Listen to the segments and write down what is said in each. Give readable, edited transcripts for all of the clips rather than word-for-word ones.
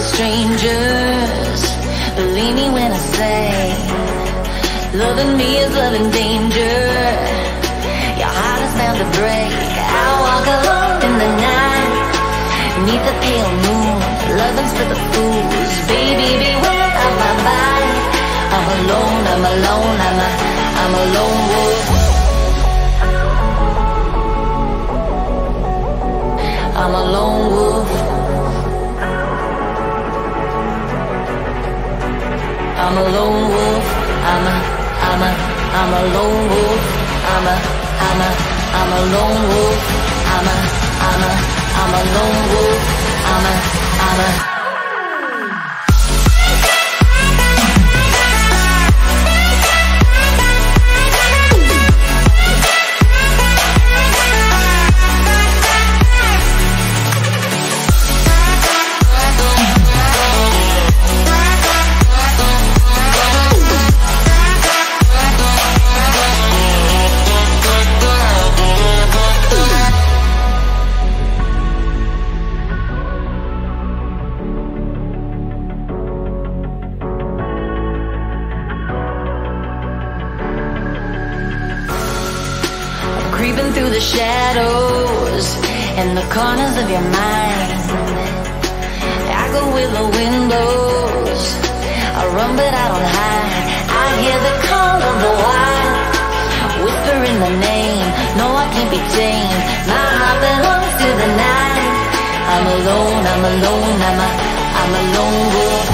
strangers. Believe me when I say, loving me is loving danger. Your heart is bound to break. I walk alone in the night, neath the pale moon. Loving's for the fools. Baby, beware of my body. I'm alone, I'm alone, I'm a lone wolf. I'm a lone wolf. I'm a lone wolf. I'm a lone wolf. I'm a lone wolf. I'm a lone wolf. Creeping through the shadows and the corners of your mind. I go with the windows, I run but I don't hide. I hear the call of the wild, whispering the name. No, I can't be tamed. My heart belongs to the night. I'm alone, I'm alone, I'm a lone wolf.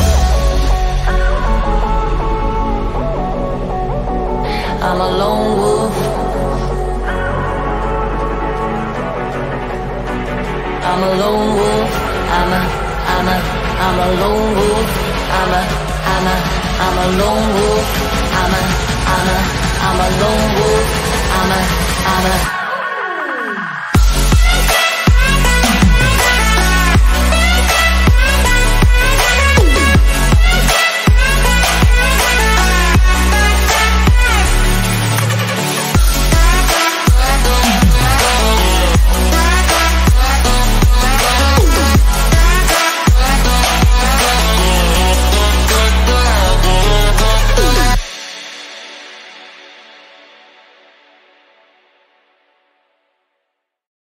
I'm a lone wolf. I'm a lone wolf. I'm a lone wolf. I'm a lone wolf. I'm a lone wolf. I'm a